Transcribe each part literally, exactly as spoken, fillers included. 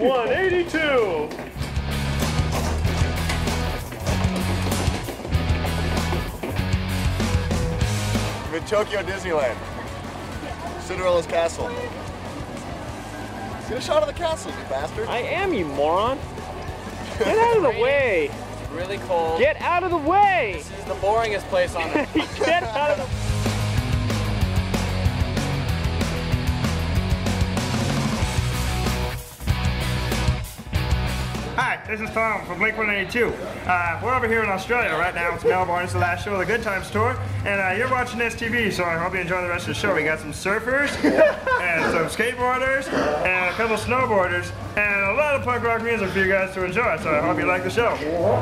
one eighty-two. I'm in Tokyo Disneyland. Cinderella's castle. Get a shot of the castle, you bastard. I am, you moron. Get out of the way. It's really cold. Get out of the way. This is the boringest place on earth. Get out of the way. Hi, this is Tom from Blink one eighty-two. Uh, we're over here in Australia right now. It's Melbourne. It's the last show of the Good Times Tour. And uh, you're watching S T V, so I hope you enjoy the rest of the show. We got some surfers, and some skateboarders, and a couple snowboarders, and a lot of punk rock music for you guys to enjoy. So I hope you like the show.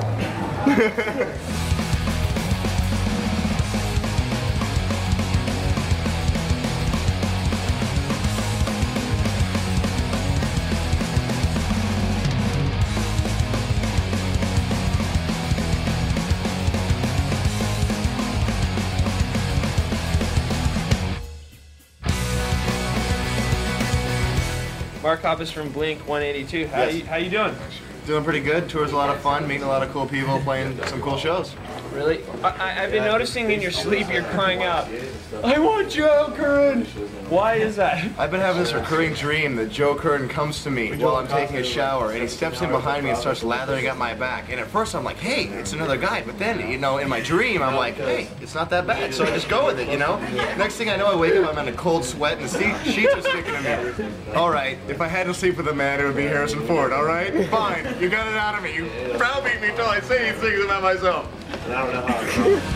Mark Hoppus from Blink one eighty-two. How Yes. you how you doing? Doing pretty good. Tour's a lot of fun, meeting a lot of cool people, playing some cool shows. Really? I, I, I've been noticing in your sleep you're crying out, I want Joe Curran! Why is that? I've been having this recurring dream that Joe Curran comes to me while I'm taking a shower, and he steps in behind me and starts lathering up my back. And at first I'm like, hey, it's another guy. But then, you know, in my dream, I'm like, hey, it's not that bad. So I just go with it, you know? Next thing I know, I wake up, I'm in a cold sweat, and the seat, sheets are sticking to me. All right, if I had to sleep with a man, it would be Harrison Ford, all right? Fine, you got it out of me. You browbeat me until I say these things about myself. I don't know how to go.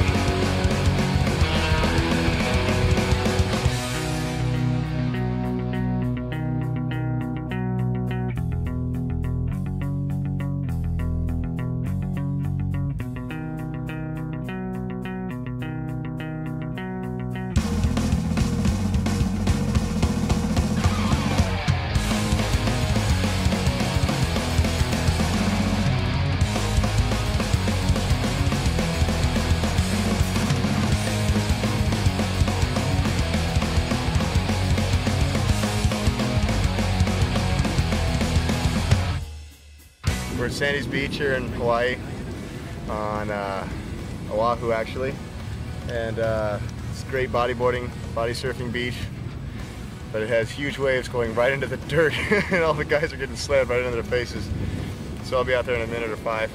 We're at Sandy's Beach here in Hawaii, on uh, Oahu actually, and uh, it's a great bodyboarding, body surfing beach, but it has huge waves going right into the dirt, and all the guys are getting slammed right into their faces. So I'll be out there in a minute or five.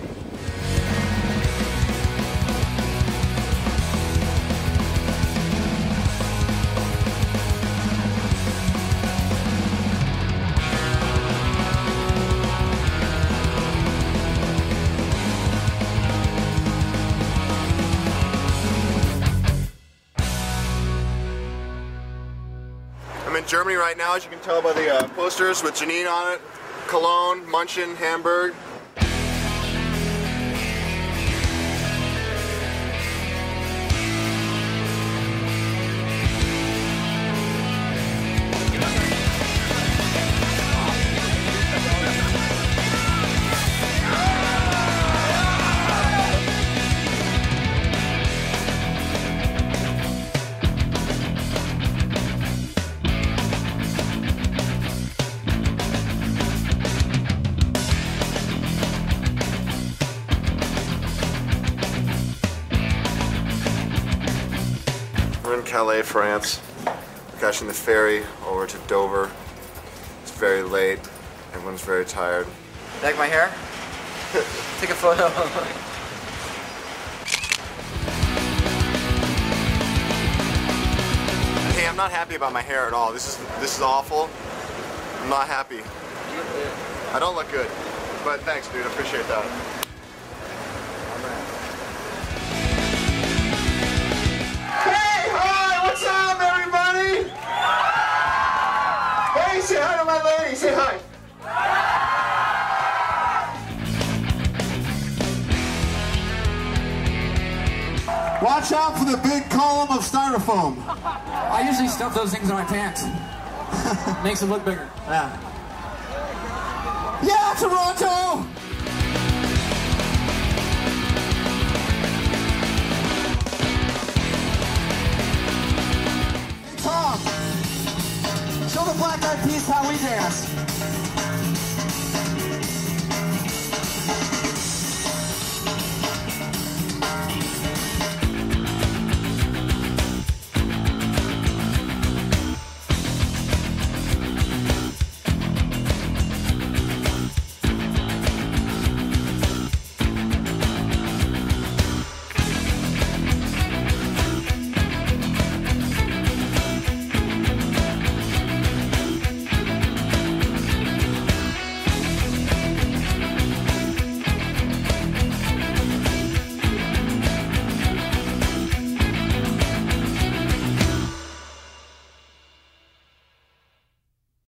I'm in Germany right now, as you can tell by the uh, posters with Janine on it, Cologne, Munchen, Hamburg. We're in Calais, France. We're catching the ferry over to Dover. It's very late. Everyone's very tired. Like my hair? Take a photo. Hey, I'm not happy about my hair at all. This is this is awful. I'm not happy. I don't look good. But thanks, dude. I appreciate that. Hey, hi, what's up, everybody? Hey, say hi to my lady. Say hi. Watch out for the big column of styrofoam. I usually stuff those things in my pants. Makes it look bigger. Yeah. Yeah, Toronto! Hey, Tom, show the Black Eyed Peas how